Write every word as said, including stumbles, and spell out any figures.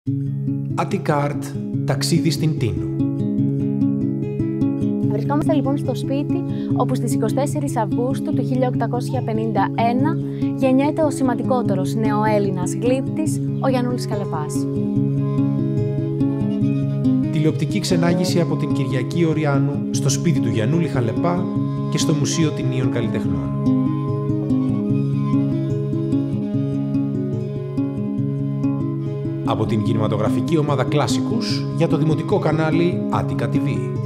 Attica Art, ταξίδι στην Τίνο. Βρισκόμαστε λοιπόν στο σπίτι όπου στις εικοστή τέταρτη Αυγούστου του χίλια οκτακόσια πενήντα ένα γεννιέται ο σημαντικότερος νεοέλληνας γλύπτης, ο Γιαννούλης Χαλεπάς. Τηλεοπτική ξενάγηση από την Κυριακή Οριάνου στο σπίτι του Γιαννούλη Χαλεπά και στο Μουσείο Τινίων Καλλιτεχνών. Από την κινηματογραφική ομάδα Κλάσικους για το δημοτικό κανάλι Attica τι βι.